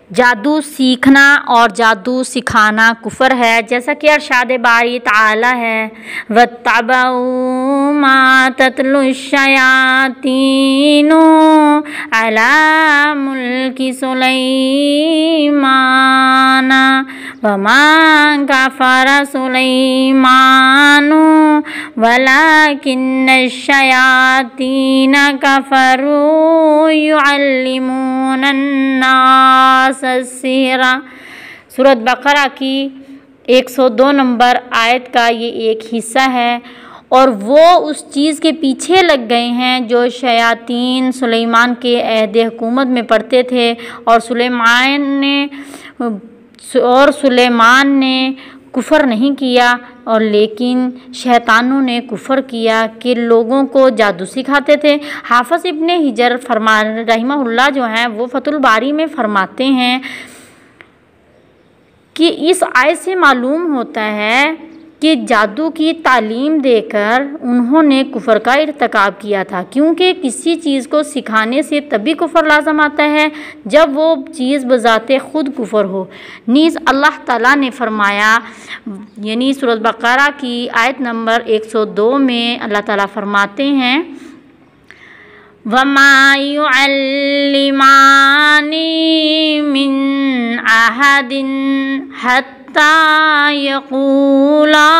जादू सीखना और जादू सिखाना कुफ़र है, जैसा कि अरशाद बारी ताला है, वत्तबऊ मा तत्लु शयातीनु अला मुल्की सुलैमान वमा कफ़र सुलैमानु वलाकिन्न शयातीन कफ़रू युअल्लिमूना अन्नास सिहरा। सूरत बकरा की 102 नंबर आयत का ये एक हिस्सा है। और वो उस चीज़ के पीछे लग गए हैं जो शयातीन सुलेमान के अहद हुकूमत में पढ़ते थे, और सुलेमान ने कुफ़र नहीं किया, और लेकिन शैतानों ने कुफ़र किया कि लोगों को जादू सिखाते थे। हाफ़िज़ इब्ने हिजर रहमहुल्लाह जो हैं वो फतहुल बारी में फरमाते हैं कि इस आयत से मालूम होता है कि जादू की तालीम देकर उन्होंने कुफ़र का इर्तिकाब किया था, क्योंकि किसी चीज़ को सिखाने से तभी कुफ़र लाज़म आता है जब वो चीज़ बज़ाते ख़ुद कुफ़र हो। नीज़ अल्लाह ताला ने फरमाया, यानी सूरत बकरा की आयत नंबर 102 में अल्लाह ताला फरमाते हैं, वमा युअल्लिमानी मिन अहदिन हत्ता यक़ूला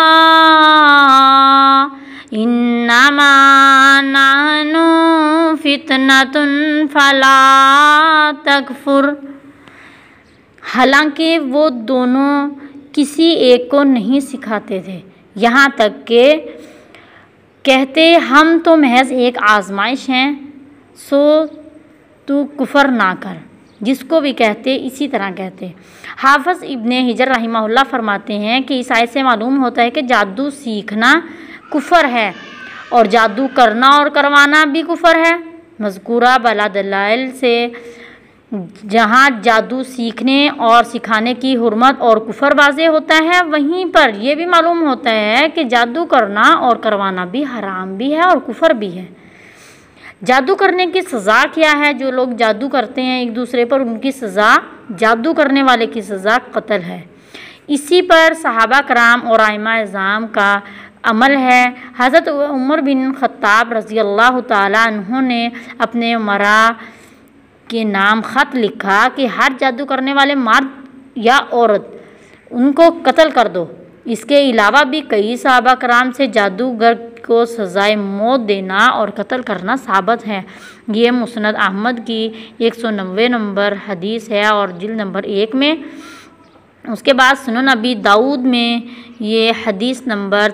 इन्नमा नहनु फितनतुन फला तकफुर। हालांकि वो दोनों किसी एक को नहीं सिखाते थे, यहाँ तक कि कहते हम तो महज एक आजमाइश हैं, सो तू कुफ़र ना कर। जिसको भी कहते इसी तरह कहते। हाफ़िज़ इब्ने हिजर रहमहुल्लाह फरमाते हैं कि इस आयत से मालूम होता है कि जादू सीखना कुफ़र है और जादू करना और करवाना भी कुफ़र है। मज़कूरा बला दलाइल से जहाँ जादू सीखने और सिखाने की हुर्मत और कुफ़र वाज़े होता है, वहीं पर यह भी मालूम होता है कि जादू करना और करवाना भी हराम भी है और कुफ़र भी है। जादू करने की सज़ा क्या है? जो लोग जादू करते हैं एक दूसरे पर, उनकी सज़ा, जादू करने वाले की सज़ा कत्ल है। इसी पर सहाबा कराम और आइमा इज़ाम का अमल है। हज़रत उमर बिन ख़त्ताब रज़ी अल्लाह ताला अन्हु ने अपने उमरा के नाम ख़त लिखा कि हर जादू करने वाले मर्द या औरत उनको कत्ल कर दो। इसके अलावा भी कई सहाबा कराम से जादूगर को सज़ाए मौत देना और कत्ल करना साबित है। ये मुस्नद अहमद की 190 नंबर हदीस है और जिल्द नंबर 1 में। उसके बाद सुनन अबी दाऊद में ये हदीस नंबर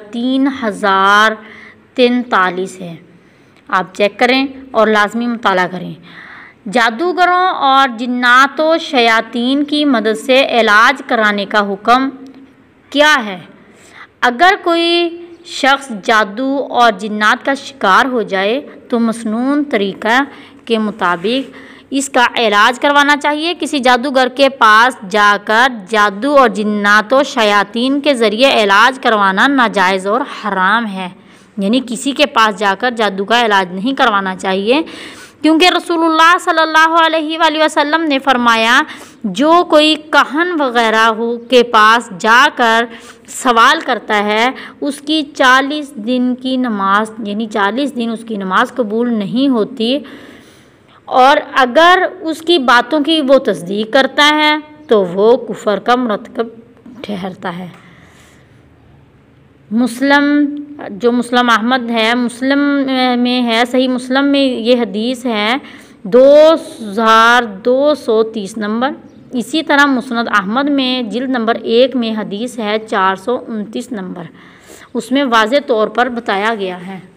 3043 है। आप चेक करें और लाजमी मुताला करें। जादूगरों और जिन्नात व शयातीन की मदद से इलाज कराने का हुक्म क्या है? अगर कोई शख्स जादू और जिन्नात का शिकार हो जाए तो मसनून तरीक़ा के मुताबिक इसका इलाज करवाना चाहिए। किसी जादूगर के पास जाकर जादू और जिन्नात व शयातीन के ज़रिए इलाज करवाना नाजायज़ और हराम है। यानी किसी के पास जाकर जादू का इलाज नहीं करवाना चाहिए, क्योंकि रसूलुल्लाह सल्लल्लाहु अलैहि वसल्लम ने फरमाया, जो कोई कहन वग़ैरह हो के पास जाकर सवाल करता है उसकी 40 दिन की नमाज, यानी 40 दिन उसकी नमाज कबूल नहीं होती, और अगर उसकी बातों की वो तस्दीक करता है तो वो कुफ़र का मुरतकब ठहरता है। जो मुस्लिम अहमद है, मुस्लिम में है, सही मुस्लिम में ये हदीस है 2230 नंबर। इसी तरह मुस्नद अहमद में जिल्द नंबर 1 में हदीस है 429 नंबर। उसमें वाज़े तौर पर बताया गया है।